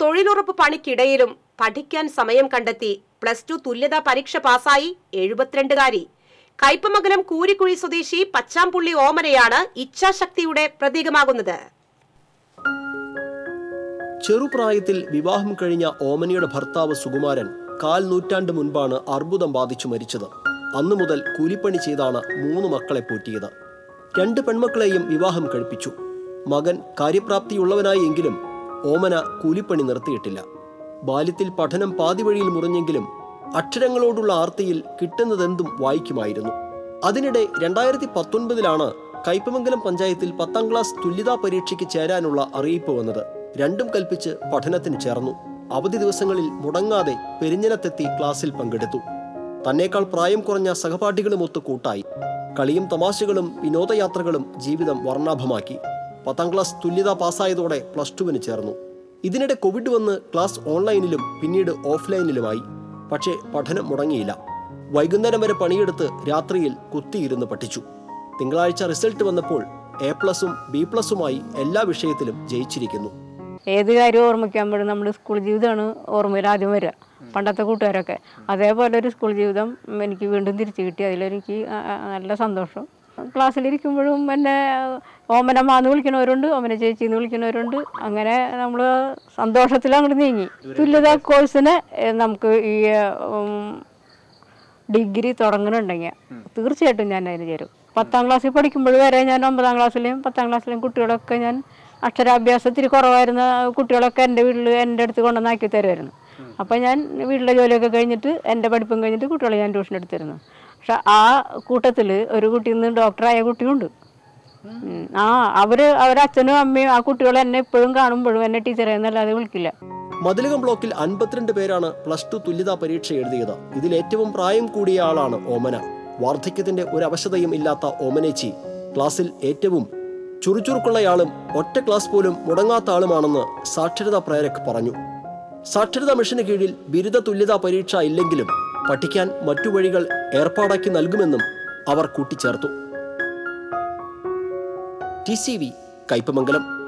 തൊഴിലുറപ്പ് പണിക്കിടയിലും പഠിക്കാൻ സമയം കണ്ടെത്തി +2 തുല്യതാ പരീക്ഷ പാസായി 72കാരി. കയ്പമംഗലം കൂരിക്കുഴി സ്വദേശി പച്ചാംപുള്ളി ഓമനയാണ് ഇച്ഛാശക്തിയുടെ പ്രതീകമാകുന്നത്. ചെറുപ്രായത്തിൽ വിവാഹം കഴിഞ്ഞ ഓമനയുടെ ഭർത്താവ് സുകുമാരൻ 1/4 നൂറ്റാണ്ട് മുൻപാണ് അർബുദം ബാധിച്ചു മരിച്ചത്. അന്നു മുതൽ കൂലിപ്പണി ചെയ്താണ് 3 മക്കളെ പോറ്റിയത്. 2 പെൺമക്കളെയും വിവാഹം കഴിപ്പിച്ചു. മകൻ കാര്യപ്രാപ്തിയുള്ളവനായി എങ്കിലും ഓമന കൂലിപ്പണി നിർത്തിയിട്ടില്ല. ബാല്യത്തിൽ പഠനം പാതിവഴിയിൽ മുറിഞ്ഞെങ്കിലും അക്ഷരങ്ങളോടുള്ള ആർത്തിയിൽ കിട്ടുന്നതെന്തും വായിക്കുമായിരുന്നു. അതിനിടെ 2019 കയ്പമംഗലം പഞ്ചായത്തിൽ 10ാം ക്ലാസ് തുല്യതാ പരീക്ഷയ്ക്ക് ചേരാനുള്ള അറിയിപ്പ് വന്നത്. രണ്ടും കൽപ്പിച്ച് പഠനത്തിന് ചേർന്നു. അവധി ദിവസങ്ങളിൽ മുടങ്ങാതെ പെരിഞ്ഞനത്തെത്തി ക്ലാസ്സിൽ പങ്കെടുത്തു. തന്നേക്കാൾ പ്രായം കുറഞ്ഞ സഹപാഠികളുമൊത്ത് കൂട്ടായി. കളിയും തമാശകളും വിനോദയാത്രകളും ജീവിതം വർണ്ണാഭമാക്കി. 10ാം ക്ലാസ് തുല്യതാ പാസ്സായതോടെ +2 ചേർന്നു. ഇതിനിടെ കോവിഡ് വന്ന് ക്ലാസ് ഓൺലൈനിലും പിന്നീട് ഓഫ്ലൈനിലുമായി. പക്ഷേ പഠനം മുടങ്ങിയില്ല. വൈകുന്നേരം വരെ പണിയെടുത്ത് രാത്രിയിൽ കുത്തിയിരുന്ന് പഠിച്ചു. തിങ്കളാഴ്ച റിസൾട്ട് വന്നപ്പോൾ A+ഉം B+ഉമായി എല്ലാ വിഷയത്തിലും ജയിച്ചിരിക്കുന്നു. ഏത് കാര്യം ഓർമ്മിക്കുമ്പോഴും നമ്മുടെ സ്കൂൾ ജീവിതമാണ് ഓർമ്മയിൽ ആദ്യം വരിക. പണ്ടത്തെ കൂട്ടുകാരൊക്കെ അതേപോലെ ഒരു സ്കൂൾ ജീവിതം എനിക്ക് വീണ്ടും തിരിച്ചു കിട്ടി. അതിലെനിക്ക് നല്ല സന്തോഷം. ക്ലാസ്സിലിരിക്കുമ്പോഴും എന്നെ ഓമനമാന്ന് വിളിക്കുന്നവരുണ്ട്, ഓമന ചേച്ചിന്ന് വിളിക്കുന്നവരുണ്ട്. അങ്ങനെ നമ്മൾ സന്തോഷത്തിൽ അങ്ങോട്ട് നീങ്ങി. തുല്യതാ കോഴ്സിന് നമുക്ക് ഈ ഡിഗ്രി തുടങ്ങുന്നുണ്ടെങ്കിൽ തീർച്ചയായിട്ടും ഞാൻ അതിന് ചേരും. 10ാം ക്ലാസ്സിൽ പഠിക്കുമ്പോൾ വരെ ഞാൻ 9ാം ക്ലാസ്സിലെയും 10ാം ക്ലാസ്സിലെയും കുട്ടികളൊക്കെ ഞാൻ അക്ഷരാഭ്യാസത്തിൽ കുറവായിരുന്ന കുട്ടികളൊക്കെ എൻ്റെ വീട്ടിൽ എൻ്റെ അടുത്ത് കൊണ്ടുവന്നാക്കി തരുമായിരുന്നു. അപ്പം ഞാൻ വീട്ടിലെ ജോലിയൊക്കെ കഴിഞ്ഞിട്ട് എൻ്റെ പഠിപ്പും കഴിഞ്ഞിട്ട് കുട്ടികളെ ഞാൻ ട്യൂഷൻ എടുത്തിരുന്നു. പക്ഷെ ആ കൂട്ടത്തിൽ ഒരു കുട്ടിയിൽ നിന്ന് ഡോക്ടറായ കുട്ടിയുണ്ട്. അവരച്ഛനും അമ്മയും ആ കുട്ടികൾ എന്നെ എപ്പോഴും കാണുമ്പോഴും എന്നെ ടീച്ചറെ എന്നല്ലാതെ വിളിക്കില്ല. മതിലകം ബ്ലോക്കിൽ 52 പേരാണ് +2 തുല്യതാ പരീക്ഷ എഴുതിയത്. ഇതിൽ ഏറ്റവും പ്രായം കൂടിയ ആളാണ് ഓമന. വാർദ്ധക്യത്തിന്റെ ഒരു അവശതയും ഇല്ലാത്ത ഓമനേച്ചി ക്ലാസ്സിൽ ഏറ്റവും ചുറുചുറുക്കുള്ളയാളും ഒറ്റ ക്ലാസ് പോലും മുടങ്ങാത്ത ആളുമാണെന്ന് സാക്ഷരതാ പ്രേരക് പറഞ്ഞു. സാക്ഷരതാ മിഷന് കീഴിൽ ബിരുദ തുല്യതാ പരീക്ഷ ഇല്ലെങ്കിലും പഠിക്കാൻ മറ്റു വഴികൾ ഏർപ്പാടാക്കി നൽകുമെന്നും അവർ കൂട്ടിച്ചേർത്തു. TCV കയ്പമംഗലം.